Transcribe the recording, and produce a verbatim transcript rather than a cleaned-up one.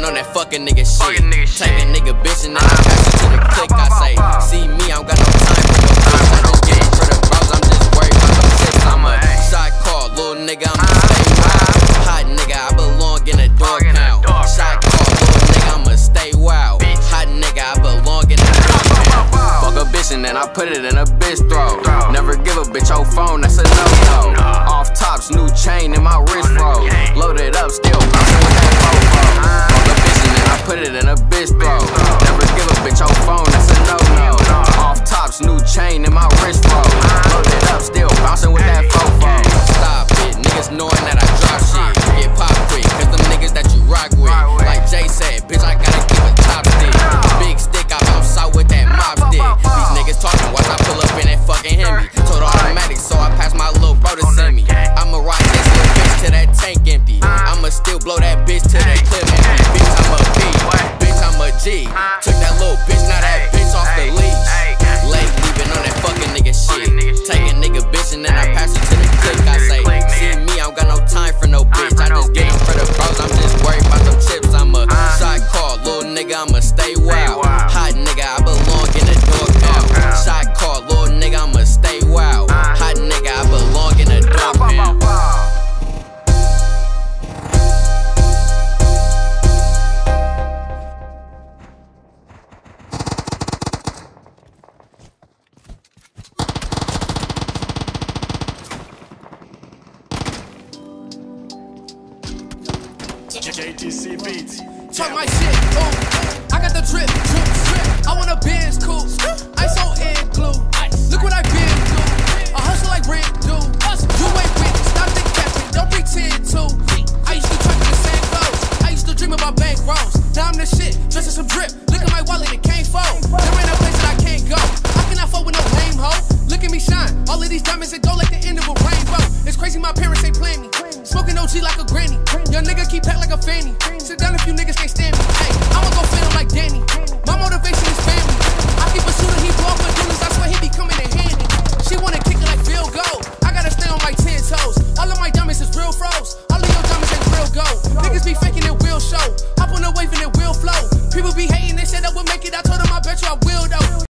Leaving on that fucking nigga shit. Take a nigga bitch and then I pass it to the click. I say, see me, I don't got no time for no bitch. I just get it for the bros, I'm just worried about them tips. I'm a shot call, little nigga, I'ma stay wild. Hot nigga, I belong in a dog pound. Shot call, little nigga, I'ma stay wild. Hot nigga, I belong in a dog pound. Fuck a bitch and then I put it in a bitch throat. Never give a bitch your phone, that's a no-no. Off tops, new chain in my wrist roll. Loaded up, still bouncing with that fofo. Fuck a bitch and then I put it in a bitch throat. Never give a bitch your phone, that's a no-no. Off tops, new chain in my wrist roll. Loaded up, still bouncing with that fofo. Stop it, niggas knowing that I drop shit. Get pop quick, cause them niggas that you rock with. Like Jay said, bitch, I gotta keep a top stick. Big stick, I bounce out with that mob stick. These niggas talking, watch I pull up in that fucking Hemi. Total automatic, so I pass my little bro to send me. I'ma ride this little bitch till that tank empty. I'ma still blow that bitch till that clip empty. Bitch, I'm a B, bitch, I'm a G. Took that little bitch, now that bitch off the leash. Late leaving on that fucking nigga shit. Take a nigga bitch and then I pass it to the click. I say, see me, I don't got no time for no bitch. I just get them for the bros, I'm just worried about them chips. I'm a shot call, little nigga, I'ma stay wild. Hot nigga, I belong in a dog pound. Shot call, little nigga, I'ma stay wild. Hot nigga, I belong in a dog pound. J T C beats. Talk my shit, ooh. I got the drip, drip, drip. I want a Benz coupe. I so in glue. Look what I been through. I hustle like Rick do. You ain't with it, stop the capping, don't pretend to. I used to try to the same clothes. I used to dream about bank rolls. Now I'm the shit, dressing some drip. Look at my wallet, it can't fold. There ain't no place that I can't go. I cannot fold with no lame hoe. Look at me shine. All of these diamonds that go like the end of a rainbow. It's crazy my parents ain't playing me. Smoking O G like a granny. Young nigga keep packed like a fanny. Sit down if you niggas can't stand me. Hey, I'ma go fit him like Danny. My motivation is family. I keep a shooter, he blow up a dudes. I swear he be coming in handy. She wanna kick it like field goal. I gotta stay on my ten toes. All of my diamonds is real froze. All of your diamonds ain't real gold. Niggas be faking it will show. Hop on the wave and it will flow. People be hating, they said I would make it. I told them I bet you I will though.